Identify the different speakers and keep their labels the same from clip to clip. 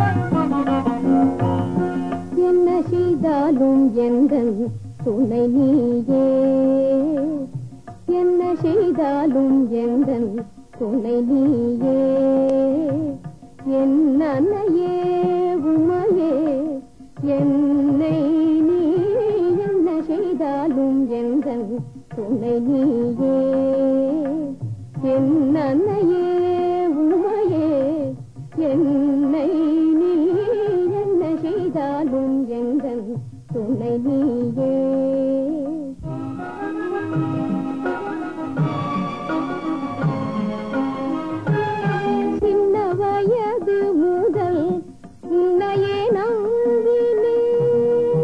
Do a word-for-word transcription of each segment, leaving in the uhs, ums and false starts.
Speaker 1: என்ன செய்தாலும் எந்தன் துணை நீயே, என்ன செய்தாலும் எந்தன் துணை நீயே, என் அன்னையே உமையே என்னை நீ, என்ன செய்தாலும் எந்தன் துணை நீயே, என் அன்னையே உமையே என்னை நீ, என்ன செய்தாலும் எந்தன் துணை நீயே. சின்ன வயது முதல் உன்னையே நம்பினேன்,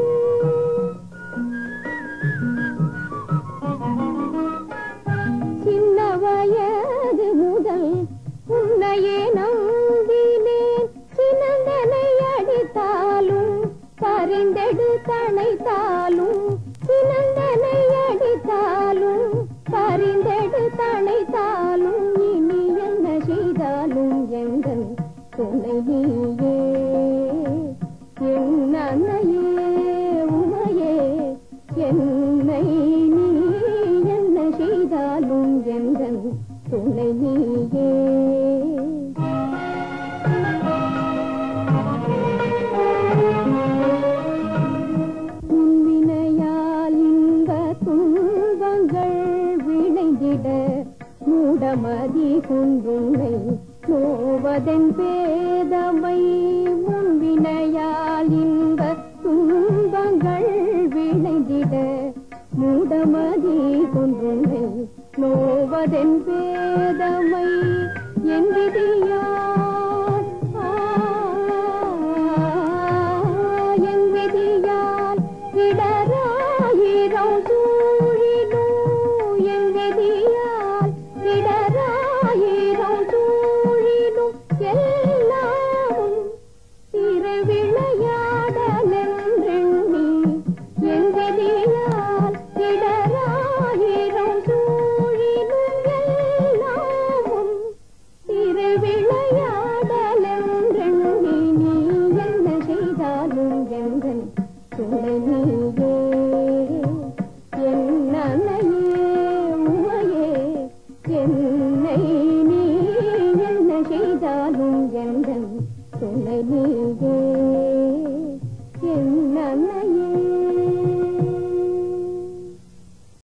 Speaker 1: சின்ன வயது முதல் உன்னையே நம்பினேன், சினந்தனை அடித்தாலும் பரிந்தெடு தணைத்தாலும், சினந்தனை அடித்தாலும் பரிந்தெடு தணைத்தாலும், இனி என்ன செய்தாலும் எங்கள் துணை நீயே, என் அன்னையே உமையே என்னை நீ, என்ன செய்தாலும் எங்கள் துணை நீயே. உன்வினையால் இன்ப துன்பங்கள் விளைந்திட மூடமதி கொண்டுன்னை நோவதென் பேதமை, முன்வினையால் இன்ப துன்பங்கள் விளைந்திட மூடமதி கொண்டுன்னை நோவதென் பேதமை, என் விதியால் என் விதியால் இடராயிரம் சூழிலும், என் விதியால் இடராயிரம் சூழிலும், எல்லாமும் திருவிளையாடலென்றெண்ணி, என் விதியால் இடராயிரம் சூழிலும், எல்லாமும் திருவிளையாடலென்றெண்ணி, நீ என்ன செய்தாலும் எங்கள் துணை நீயே, என் அன்னையே உமையே என்னை நீ, என்ன செய்தாலும் எங்கள் துணை நீயே.